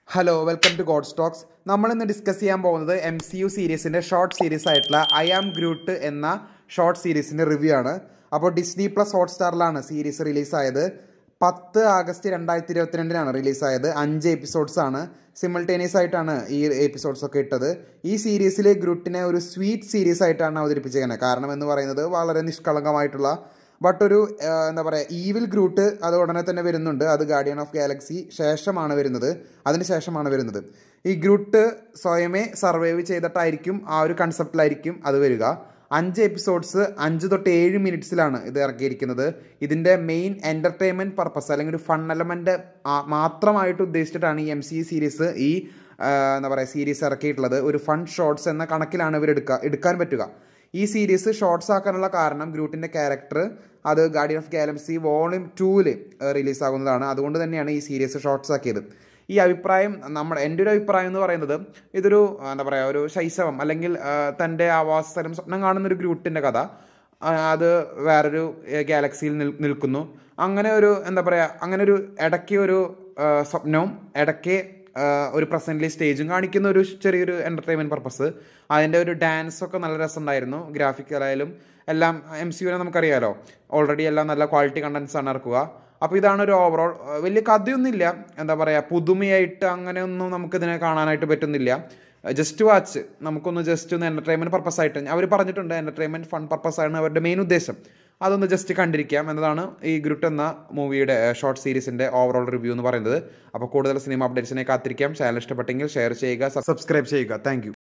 Hello welcome to God's talks. നമ്മളിന്ന് discuss ചെയ്യാൻ പോകുന്നത് MCU സീരീസിൻ്റെ ഷോർട്ട് സീരീസ് ആയിട്ടുള്ള ഐ ആം ഗ്രൂട്ട് എന്ന ഷോർട്ട് സീരീസിൻ്റെ റിവ്യൂ ആണ്. അപ്പോൾ ഡിസ്നി പ്ലസ് ഹോട്ട്സ്റ്റാറിലാണ് സീരീസ് റിലീസായത്. 10 ആഗസ്റ്റ് 2022 റിലീസായത്. 5 എപ്പിസോഡ്സ് ആണ്. സിമിൾട്ടേനിയസ് ആയിട്ടാണ് ഈ എപ്പിസോഡ്സ് ഒക്കെ ഇട്ടത്. ഈ സീരീസിൽ ഗ്രൂട്ടിനെ ഒരു സ്വീറ്റ് സീരീസ് ആയിട്ടാണ് അവതരിപ്പിച്ചേക്കുന്നത്. കാരണം എന്ന് പറയുന്നത് വളരെ നിഷ്കളങ്കമായിട്ടുള്ള ഒരു എന്താ പറയുക ഈവിൽ ഗ്രൂട്ട് അത് ഉടനെ തന്നെ വരുന്നുണ്ട്. അത് ഗാർഡിയൻ ഓഫ് ഗാലക്സി അതിന് ശേഷമാണ് വരുന്നത്. ഈ ഗ്രൂട്ട് സ്വയമേ സർവൈവ് ചെയ്തിട്ടായിരിക്കും ആ ഒരു കൺസെപ്റ്റിലായിരിക്കും അത് വരിക. 5 എപ്പിസോഡ്സ് 5 തൊട്ട് 7 മിനിറ്റ്സിലാണ് ഇത് ഇറക്കിയിരിക്കുന്നത്. ഇതിൻ്റെ മെയിൻ എൻ്റർടൈൻമെൻറ്റ് പർപ്പസ് അല്ലെങ്കിൽ ഒരു ഫൺ എലമെൻറ്റ് മാത്രമായിട്ട് ഉദ്ദേശിച്ചിട്ടാണ് ഈ MCU സീരീസ് എന്താ പറയുക സീരീസ് ഇറക്കിയിട്ടുള്ളത്. ഒരു ഫൺ ഷോർട്സ് എന്ന കണക്കിലാണ് ഇവർ എടുക്കാൻ പറ്റുക. ഈ സീരീസ് ഷോർട്സ് ആക്കാനുള്ള കാരണം ഗ്രൂട്ടിൻ്റെ ക്യാരക്ടർ അത് ഗാർഡിയൻ ഓഫ് ഗാലക്സി വോളിയം 2 റിലീസാകുന്നതാണ്. അതുകൊണ്ട് തന്നെയാണ് ഈ സീരീസ് ഷോർട്സ് ആക്കിയത്. ഈ അഭിപ്രായം എൻ്റെ ഒരു അഭിപ്രായം എന്ന് പറയുന്നത് ഇതൊരു എന്താ പറയുക ഒരു ശൈശവം അല്ലെങ്കിൽ തൻ്റെ ആവാസസ്ഥലം സ്വപ്നം കാണുന്നൊരു ഗ്രൂട്ടിൻ്റെ കഥ അത് വേറൊരു ഗാലക്സിയിൽ നിൽക്കുന്നു. അങ്ങനെ ഒരു എന്താ പറയുക അങ്ങനെ ഒരു ഇടയ്ക്ക് ഒരു സ്വപ്നവും ഇടയ്ക്ക് ഒരു പ്രസൻ്റ്ലി സ്റ്റേജും കാണിക്കുന്ന ഒരു ചെറിയൊരു എൻ്റർടൈൻമെൻറ്റ് പർപ്പസ്. അതിൻ്റെ ഒരു ഡാൻസൊക്കെ നല്ല രസമുണ്ടായിരുന്നു. ഗ്രാഫിക്കലായാലും എല്ലാം MCUവിനെ നമുക്കറിയാമല്ലോ, ഓൾറെഡി എല്ലാം നല്ല ക്വാളിറ്റി കണ്ടൻസാണ് ഇറക്കുക. അപ്പോൾ ഇതാണ് ഒരു ഓവറോൾ. വലിയ കഥയൊന്നുമില്ല, എന്താ പറയുക പുതുമയായിട്ട് അങ്ങനെയൊന്നും നമുക്കിതിനെ കാണാനായിട്ട് പറ്റുന്നില്ല. ജസ്റ്റ് വാച്ച് നമുക്കൊന്ന് ജസ്റ്റ് ഒന്ന് എൻ്റർടൈൻമെൻറ്റ് പർപ്പസായിട്ട് അവർ പറഞ്ഞിട്ടുണ്ട്. എൻ്റർടൈൻമെൻറ്റ് ഫൺ പർപ്പസാണ് അവരുടെ മെയിൻ ഉദ്ദേശം. അതൊന്ന് ജസ്റ്റ് കണ്ടിരിക്കാം എന്നതാണ് ഈ ഗ്രൂട്ട് എന്ന മൂവിയുടെ ഷോർട്ട് സീരീസിൻ്റെ ഓവറോൾ റിവ്യൂ എന്ന് പറയുന്നത്. അപ്പോൾ കൂടുതൽ സിനിമ അപ്ഡേറ്റ്സിനെ കാത്തിരിക്കാം. ചാനൽ ഇഷ്ടപ്പെട്ടെങ്കിൽ ഷെയർ ചെയ്യുക, സബ്സ്ക്രൈബ് ചെയ്യുക. താങ്ക്